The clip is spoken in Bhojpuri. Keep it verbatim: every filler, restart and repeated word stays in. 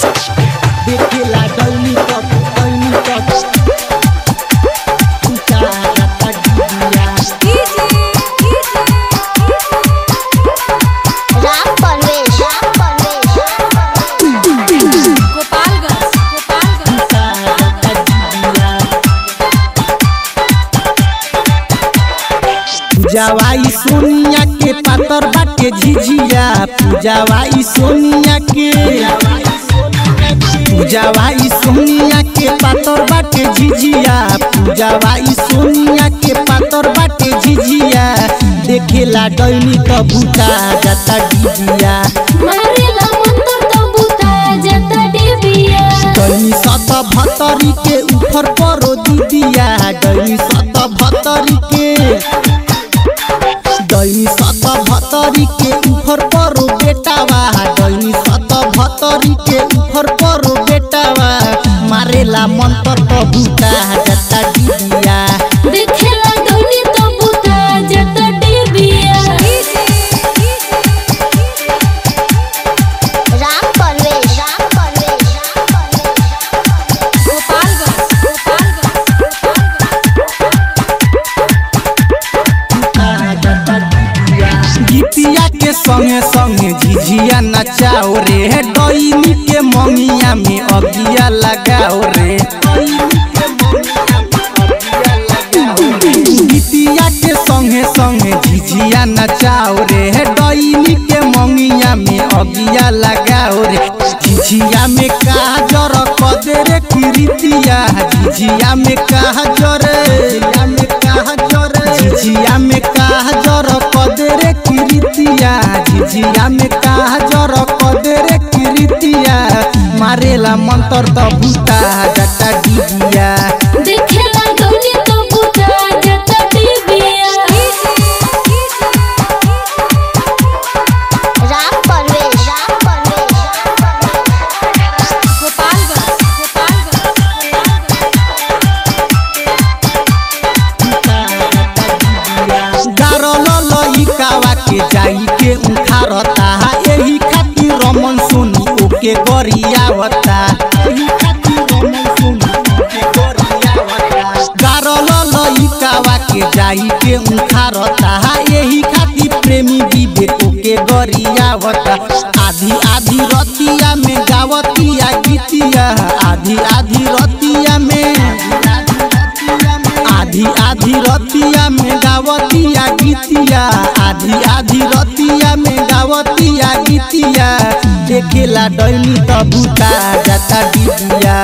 देखेला डैनी तक डैनी तक भूता जाता डिबिया राम परवेश राम परवेश गोपालगंज पूजावाई सोनिया के पातर बाटे झिझिया पूजावाई सोनिया के पूजावाई सोनिया के पातर बाटे झिझिया पूजावाई सोनिया के पातर बाटे झिझिया देखेला डैनी त भूता जाता डिबिया मारेला मंतर तो भूता जाता डिबिया डैनी सत भतरी के ऊपर परो दीदिया डैनी सत भतरी के डैनी सत भतरी के ऊपर परो बेटावा डैनी सत भतरी के ऊपर परो बेटावा मारेला मंतर तो भूता जाता डिबिया देखेला डैनी तो भूता जाता डिबिया राम परवेश राम परवेश गोपालगंज गीतिया के संगे संगे झिझिया नचाओ रे डैनी के मंगिया में अगिया लगाओ रे गीतिया के संगे संगे झिझिया नचाओ रे डैनी के मंगिया में अगिया लगाओ रे झिझिया में कहा जर कदे रे कृतिया झिझिया में कहा जर में कहा जर झिझिया में कहा जर कदे रे कृतिया झिझिया में कहा जर कदे रे कृतिया मारेला मंतर त भूता जाता डिबिया देखेला डैनी तो भूता जाता डिबिया राम परवेश राम परवेश गोपालगंज गारल लइकावा के जाई के उखारता एही खातिर रमन सोनी ओके गरियावता एही खातिर रमन सोनी ओके गरियावता गारल लइकावा के जाई के उखारता एही खातिर प्रेमी विवेक ओके गरियावता आधी आधी रतिया में गावतिया गीतिया आधी आधी रतिया में आधी आधी रतिया में गावतिया गीतिया आधी आधी रतिया में गावतिया गीतिया देखेला डैनी त भूता जाता डिबिया